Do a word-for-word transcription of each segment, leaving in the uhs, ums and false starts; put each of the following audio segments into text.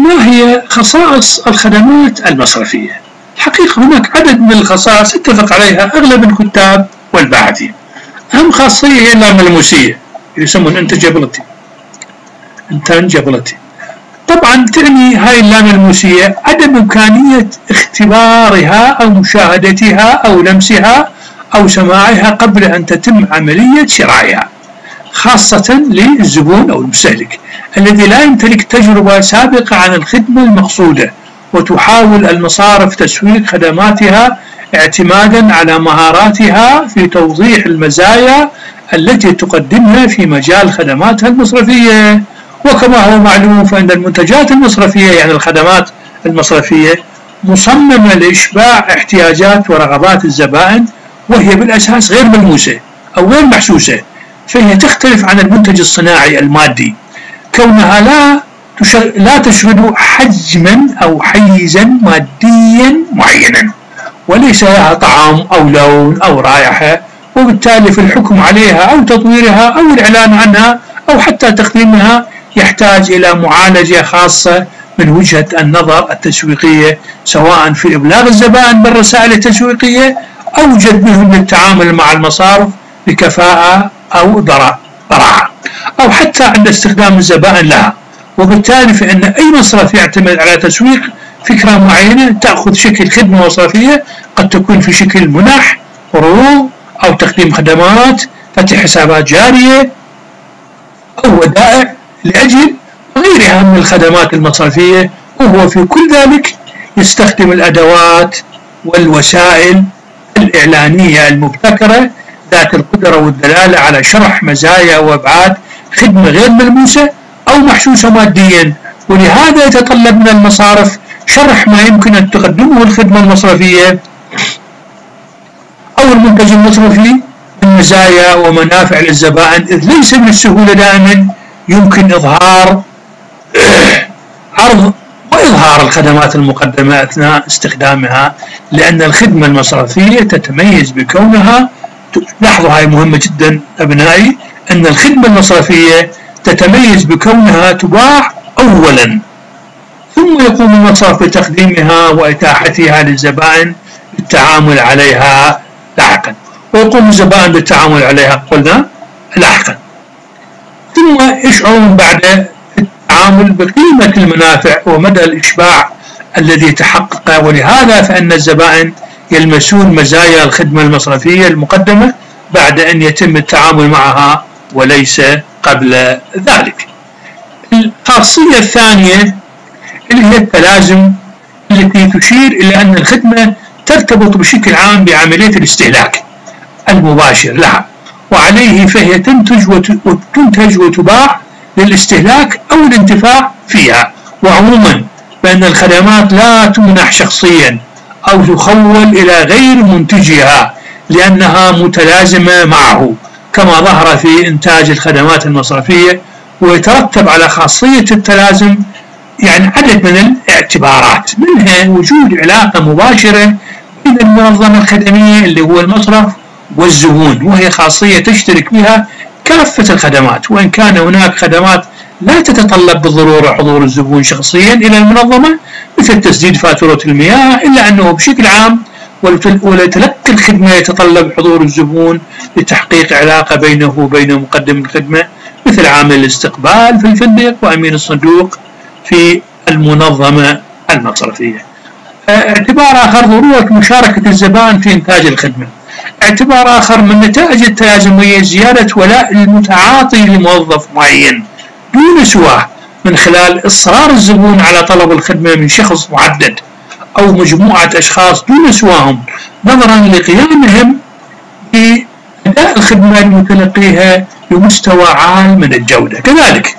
ما هي خصائص الخدمات المصرفية؟ الحقيقة هناك عدد من الخصائص اتفق عليها أغلب الكتاب والباحثين. أهم خاصية هي اللاملموسية، يسمون intangibility. intangibility. طبعا تعني هاي اللاملموسية عدم إمكانية اختبارها أو مشاهدتها أو لمسها أو سماعها قبل أن تتم عملية شرائها، خاصة للزبون أو المستهلك الذي لا يمتلك تجربة سابقة عن الخدمة المقصودة، وتحاول المصارف تسويق خدماتها اعتمادا على مهاراتها في توضيح المزايا التي تقدمها في مجال خدماتها المصرفية. وكما هو معلوم فإن المنتجات المصرفية يعني الخدمات المصرفية مصممة لإشباع احتياجات ورغبات الزبائن، وهي بالأساس غير ملموسة أو غير محسوسة، فهي تختلف عن المنتج الصناعي المادي كونها لا لا تشغل حجما أو حيزا ماديا معينا، وليس لها طعم أو لون أو رائحة، وبالتالي في الحكم عليها أو تطويرها أو الإعلان عنها أو حتى تقديمها يحتاج إلى معالجة خاصة من وجهة النظر التسويقية، سواء في إبلاغ الزبائن بالرسائل التسويقية أو جذبهم للتعامل مع المصارف بكفاءة أو براعة، أو حتى عند استخدام الزبائن لها. وبالتالي فإن أي مصرف يعتمد على تسويق فكرة معينة تأخذ شكل خدمة مصرفية، قد تكون في شكل منح، عروض، أو تقديم خدمات، فتح حسابات جارية، أو ودائع لأجل غيرها من الخدمات المصرفية، وهو في كل ذلك يستخدم الأدوات والوسائل الإعلانية المبتكرة ذات القدرة والدلالة على شرح مزايا وأبعاد خدمة غير ملموسة أو محسوسة ماديا. ولهذا يتطلب من المصارف شرح ما يمكن أن تقدمه الخدمة المصرفية أو المنتج المصرفي من مزايا ومنافع للزبائن، إذ ليس من السهولة دائما يمكن إظهار عرض وإظهار الخدمات المقدمة أثناء استخدامها، لأن الخدمة المصرفية تتميز بكونها، لاحظوا هاي مهمة جدا أبنائي، أن الخدمة المصرفية تتميز بكونها تباع أولا، ثم يقوم المصرف بتقديمها وإتاحتها للزبائن بالتعامل عليها لاحقا، ويقوم الزبائن بالتعامل عليها قلنا لاحقا، ثم يشعرون بعد التعامل بقيمة المنافع ومدى الإشباع الذي تحقق. ولهذا فإن الزبائن يلمسون مزايا الخدمة المصرفية المقدمة بعد أن يتم التعامل معها وليس قبل ذلك. الخاصية الثانية اللي هي التلازم، التي تشير إلى أن الخدمة ترتبط بشكل عام بعملية الاستهلاك المباشر لها، وعليه فهي تنتج وتنتج وتباع للاستهلاك أو الانتفاع فيها. وعموما فإن الخدمات لا تمنح شخصيا أو تخول إلى غير منتجها لأنها متلازمة معه، كما ظهر في إنتاج الخدمات المصرفية. ويترتب على خاصية التلازم يعني عدد من الاعتبارات، منها وجود علاقة مباشرة بين المنظمة الخدمية اللي هو المصرف والزبون، وهي خاصية تشترك بها كافة الخدمات، وإن كان هناك خدمات لا تتطلب بالضرورة حضور الزبون شخصيا إلى المنظمة مثل تسديد فاتورة المياه، إلا أنه بشكل عام ولتلقي الخدمة يتطلب حضور الزبون لتحقيق علاقة بينه وبين مقدم الخدمة، مثل عامل الاستقبال في الفندق وأمين الصندوق في المنظمة المصرفية. اعتبار آخر ضرورة مشاركة الزبائن في إنتاج الخدمة. اعتبار آخر من نتائج التلازم هي زيادة ولاء المتعاطي لموظف معين دون سواه، من خلال إصرار الزبون على طلب الخدمة من شخص محدد أو مجموعة أشخاص دون سواهم، نظرا لقيامهم بأداء الخدمة المتلقيها بمستوى عال من الجودة. كذلك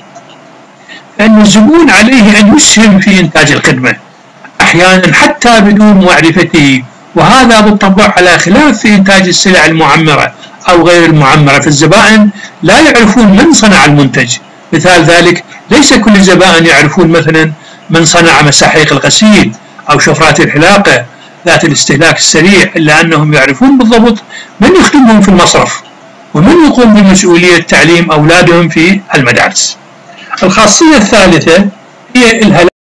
فإن الزبون عليه أن يسهم في إنتاج الخدمة أحيانا حتى بدون معرفته، وهذا بالطبع على خلاف في إنتاج السلع المعمرة أو غير المعمرة، فالزبائن لا يعرفون من صنع المنتج. مثال ذلك ليس كل الزبائن يعرفون مثلا من صنع مساحيق الغسيل أو شفرات الحلاقة ذات الاستهلاك السريع، إلا أنهم يعرفون بالضبط من يخدمهم في المصرف ومن يقوم بمسؤولية تعليم أولادهم في المدارس. الخاصية الثالثة هي الهلاك